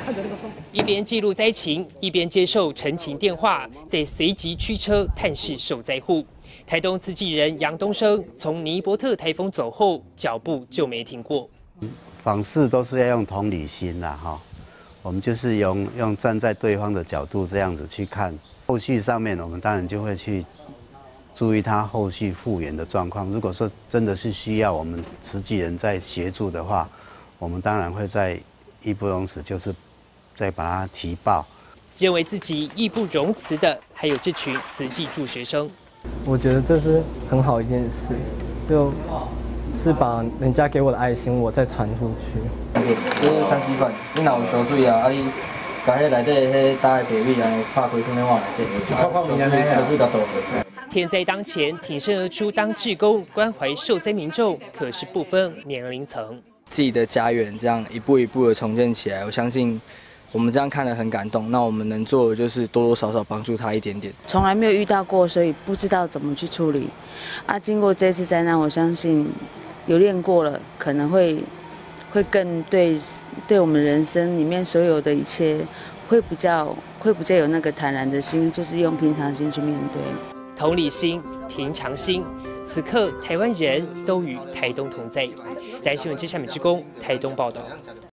一边记录灾情，一边接受陈情电话，再随即驱车探视受灾户。台东慈济人杨东升从尼伯特台风走后，脚步就没停过。 访视都是要用同理心啦，哈，我们就是用站在对方的角度这样子去看。后续上面，我们当然就会去注意他后续复原的状况。如果说真的是需要我们慈济人在协助的话，我们当然会在义不容辞，就是再把它提报。 认为自己义不容辞的，还有这群慈济助学生。 我觉得这是很好一件事，就是把人家给我的爱心，我再传出去。 这相机款，你若有烧水啊，你把迄内底迄搭的地米安尼拍开放在碗内底，烧水甲倒去。 天灾当前，挺身而出当志工，关怀受灾民众，可是不分年龄层。 自己的家园这样一步一步的重建起来，我相信我们这样看了很感动。那我们能做的就是多多少少帮助他一点点。 从来没有遇到过，所以不知道怎么去处理。经过这次灾难，我相信有练过了，可能会更对我们人生里面所有的一切，会比较有那个坦然的心，就是用平常心去面对。 同理心、平常心，此刻台湾人都与台东同在。台新闻之下美之工台东报道。